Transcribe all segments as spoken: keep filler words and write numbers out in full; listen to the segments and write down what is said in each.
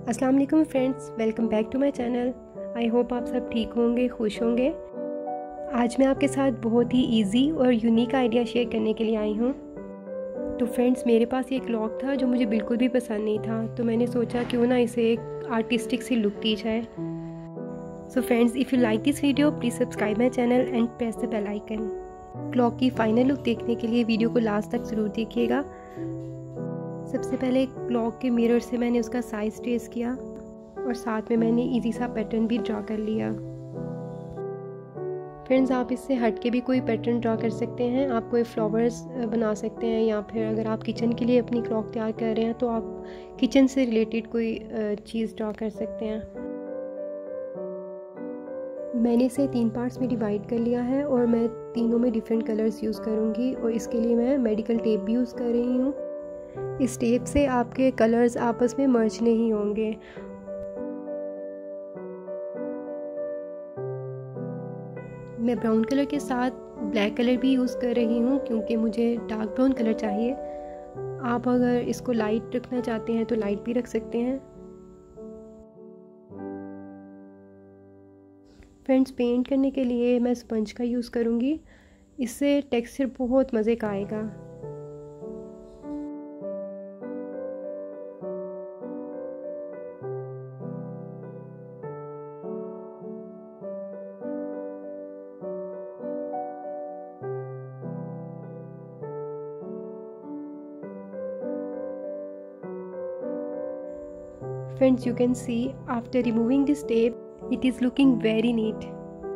अस्सलाम वालेकुम friends, welcome back to my channel. I hope आप सब ठीक होंगे, खुश होंगे। आज मैं आपके साथ बहुत ही इजी और यूनिक आइडिया शेयर करने के लिए आई हूँ। तो फ्रेंड्स, मेरे पास ये क्लॉक था जो मुझे बिल्कुल भी पसंद नहीं था, तो मैंने सोचा क्यों ना इसे एक आर्टिस्टिक सी लुक दी जाए। So friends, if you like this video please subscribe my channel and press the bell icon. Clock की फाइनल लुक देखने के लिए वीडियो को लास्ट तक ज़रूर देखिएगा। सबसे पहले क्लॉक के मिरर से मैंने उसका साइज़ ट्रेस किया और साथ में मैंने इजी सा पैटर्न भी ड्रा कर लिया। फ्रेंड्स, आप इससे हट के भी कोई पैटर्न ड्रा कर सकते हैं। आप कोई फ्लावर्स बना सकते हैं, या फिर अगर आप किचन के लिए अपनी क्लॉक तैयार कर रहे हैं तो आप किचन से रिलेटेड कोई चीज़ ड्रा कर सकते हैं। मैंने इसे तीन पार्ट्स में डिवाइड कर लिया है और मैं तीनों में डिफरेंट कलर्स यूज़ करूँगी, और इसके लिए मैं मेडिकल टेप भी यूज़ कर रही हूँ। इस टेप से आपके कलर्स आपस में मर्ज नहीं होंगे। मैं ब्राउन कलर के साथ ब्लैक कलर भी यूज़ कर रही हूँ, क्योंकि मुझे डार्क ब्राउन कलर चाहिए। आप अगर इसको लाइट रखना चाहते हैं तो लाइट भी रख सकते हैं। फ्रेंड्स, पेंट करने के लिए मैं स्पंज का यूज़ करूँगी। इससे टेक्सचर बहुत मज़े का आएगा। Friends, you can see after removing this tape, it is looking very neat.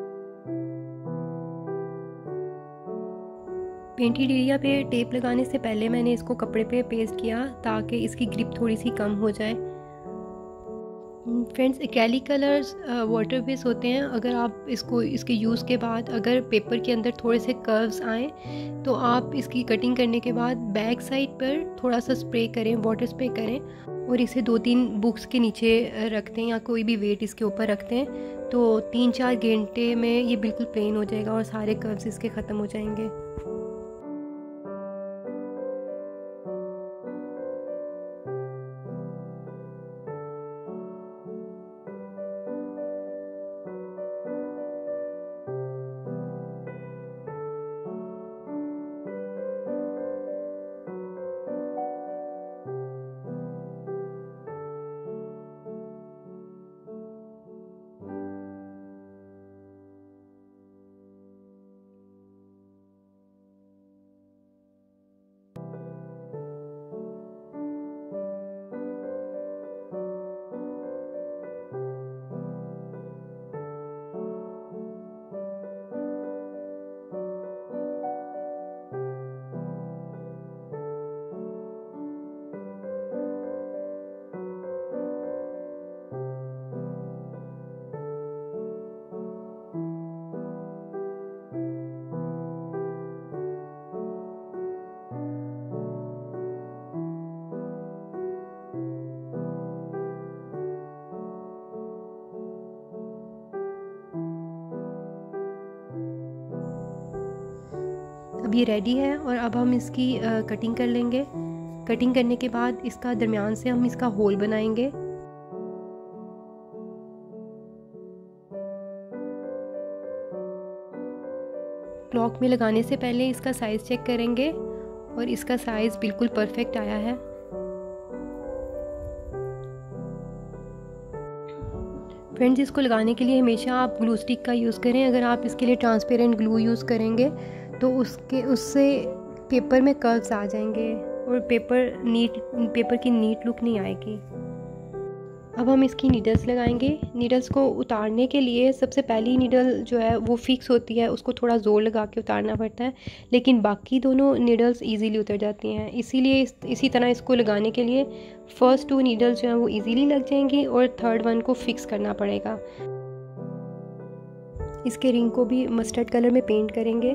Painted area पे टेप लगाने से पहले मैंने इसको कपड़े पे पेस्ट किया ताकि इसकी ग्रिप थोड़ी सी कम हो जाए। Friends, acrylic colours water base होते हैं। अगर आप इसको इसके यूज़ के बाद अगर पेपर के अंदर थोड़े से कर्व्स आएँ तो आप इसकी कटिंग करने के बाद बैक साइड पर थोड़ा सा स्प्रे करें, वाटर स्प्रे करें, और इसे दो तीन बुक्स के नीचे रखते हैं या कोई भी वेट इसके ऊपर रखते हैं तो तीन चार घंटे में ये बिल्कुल प्लेन हो जाएगा और सारे कर्व्स इसके ख़त्म हो जाएंगे। अब ये रेडी है और अब हम इसकी कटिंग कर लेंगे। कटिंग करने के बाद इसका दरमियान से हम इसका होल बनाएंगे। क्लॉक में लगाने से पहले इसका साइज़ चेक करेंगे और इसका साइज़ बिल्कुल परफेक्ट आया है। फ्रेंड्स, इसको लगाने के लिए हमेशा आप ग्लू स्टिक का यूज़ करें। अगर आप इसके लिए ट्रांसपेरेंट ग्लू यूज़ करेंगे तो उसके उससे पेपर में कर्व्स आ जाएंगे और पेपर नीट पेपर की नीट लुक नहीं आएगी। अब हम इसकी नीडल्स लगाएंगे। नीडल्स को उतारने के लिए सबसे पहली नीडल जो है वो फिक्स होती है, उसको थोड़ा ज़ोर लगा के उतारना पड़ता है, लेकिन बाकी दोनों नीडल्स इजीली उतर जाती हैं। इसीलिए इस, इसी तरह इसको लगाने के लिए फ़र्स्ट टू नीडल्स जो हैं वो इजीली लग जाएंगी और थर्ड वन को फिक्स करना पड़ेगा। इसके रिंग को भी मस्टर्ड कलर में पेंट करेंगे।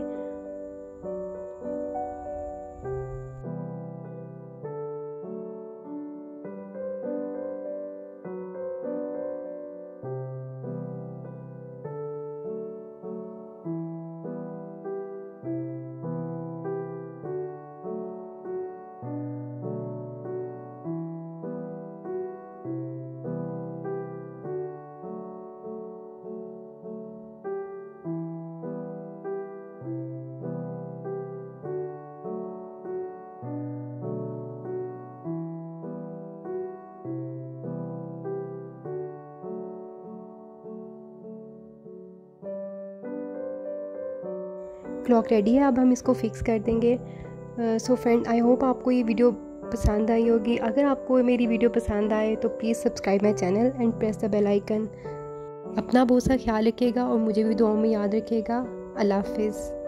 क्लॉक रेडी है, अब हम इसको फिक्स कर देंगे। सो फ्रेंड, आई होप आपको ये वीडियो पसंद आई होगी। अगर आपको मेरी वीडियो पसंद आए तो please subscribe my channel and press the bell icon. अपना बहुत सा ख्याल रखिएगा और मुझे भी दुआओं में याद रखिएगा। अल्लाह हाफिज़।